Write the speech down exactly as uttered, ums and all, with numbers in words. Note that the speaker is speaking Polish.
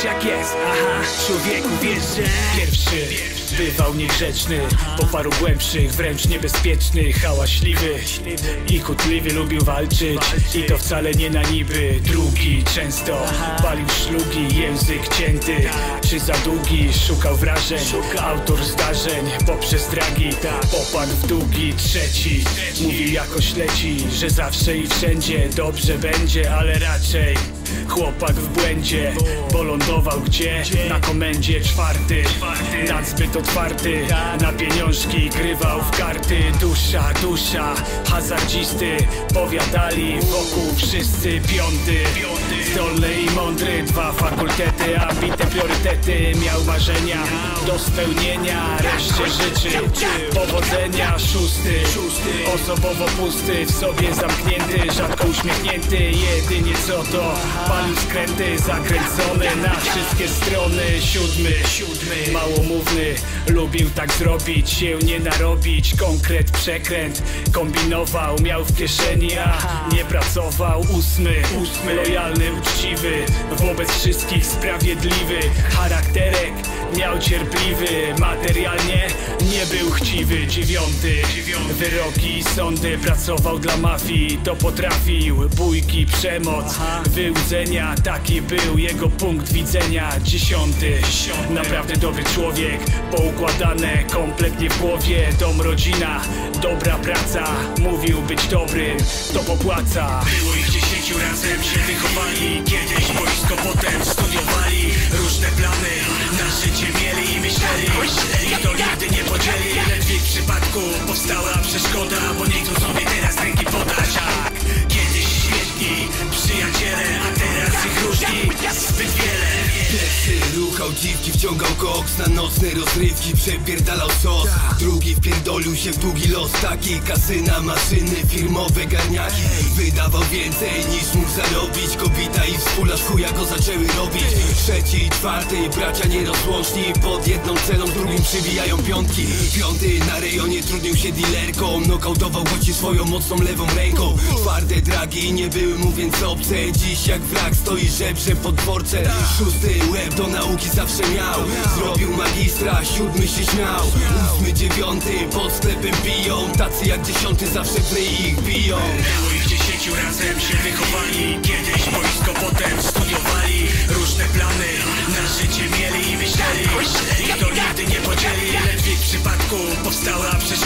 jak jest, aha. Człowieku wiesz, że pierwszy bywał niegrzeczny, po paru głębszych, wręcz niebezpiecznych, hałaśliwy i kutliwy, lubił walczyć i to wcale nie na niby. Drugi często palił szlugi, język cięty czy za długi, szukał wrażeń, autor zdarzeń poprzez dragi, popadł w długi. Trzeci mówił jakoś leci, że zawsze i wszędzie dobrze będzie, ale raczej chłopak w błędzie, bo lądował gdzie? Na komendzie. Czwarty nadzbyt otwarty na pieniążki, grywał w karty. Dusza, dusza, hazardzisty, powiadali wokół wszyscy. Piąty, zdolny i mądry, dwa fakultety, ambitne priorytety. Miał marzenia do spełnienia, reszcie życzy powodzenia. Szósty, osobowo pusty, w sobie zamknięty, rzadko uśmiechnięty, jedynie co to palił skręty, zakręcony na wszystkie strony. Siódmy, małomówny, lubił tak zrobić, się nie narobić. Konkret, przekręt, kombinował, miał w kieszeni, a nie pracował. Ósmy, lojalny, uczciwy, wobec wszystkich sprawiedliwy. Charakterek miał cierpliwy, materialnie nie był chciwy. Dziewiąty, wyroki i sądy, pracował dla mafii, to potrafił. Bójki, przemoc, wyłudzenia, taki był jego punkt widzenia. Dziesiąty, naprawdę dobry człowiek, poukładane kompletnie w głowie. Dom, rodzina, dobra praca, mówił być dobrym, to popłaca. Było ich dziesięciu, razem się wychowali, kiedyś boisko, potem studiowali. Różne plany na życie mieli i myśleli, i to nigdy nie podzieli. Ledwie w przypadku powstała przeszkoda, bo nie chcą sobie teraz ręki podać. Tak, kiedyś świetni przyjaciele, a teraz ich różni zbyt wiele. Pierwszy ruchał dziwki, wciągał koks na nocne rozrywki, przepierdalał sos. Drugi wpierdolił się w długi los, taki kasyna, maszyny, firmowe garniaki. Wydawał więcej niż mógł zarobić, kobita i współlarz chuja go zaczęły robić. Trzeci i czwarty, bracia nierozłączni, pod jedną celą, drugim przybijają piątki. Piąty na rejonie trudnił się dealerką, nokautował gości swoją mocną lewą ręką. Twarde dragi nie były mu więc obce, dziś jak wrak stoi żebrze pod dworcem. Szósty łeb do nauki zawsze miał, zrobił magistra, siódmy się śmiał. Ósmy, dziewiąty pod sklepem piją, tacy jak dziesiąty zawsze w ryj ich biją. Było ich dziesięciu, razem się wychowali, kiedyś boisko, potem studiowali. Różne plany na życie mieli i myśleli, i to nigdy nie podzieli. Ledwie w przypadku powstała przeszkoda,